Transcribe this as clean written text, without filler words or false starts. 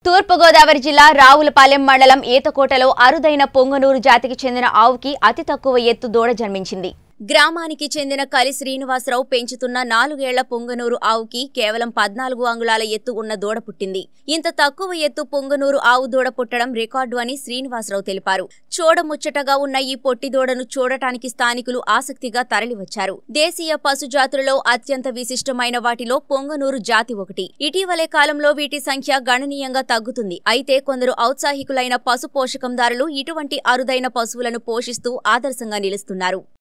తూర్పు గోదావరి జిల్లా రావులపాలెం మండలం ఈతకోటలో అరుదైన పొంగనూరు జాతికి చెందిన ఆవుకి అతి తక్కువ ఎత్తు దూడ జన్మించింది. గ్రామానికి చెందిన కలి శ్రీనివాసరావు పెంచుతున్న 4 ఏళ్ల పొంగనూరు ఆవుకి కేవలం 14 అంగుళాల ఎత్తు ఉన్న దూడ పుట్టింది. ఇంత తక్కువ ఎత్తు పొంగనూరు ఆవు దూడ పుట్టడం రికార్డు అని శ్రీనివాసరావు తెలిపారు. చూడముచ్చటగా ఉన్న ఈ పొట్టి దూడను చూడటానికి స్థానికులు ఆసక్తిగా తరలివచ్చారు. దేశీయ పశు జాతులలో అత్యంత విశిష్టమైన వాటిలో పొంగనూరు జాతి ఒకటి. ఇటీవలే కాలంలో వీటి సంఖ్య గణనీయంగా తగ్గుతుంది. అయితే కొందరు ఔత్సాహికులైన పశు పోషకందారులు ఇటువంటి అరుదైన పశువులను పోషిస్తూ ఆదర్శంగా నిలుస్తున్నారు.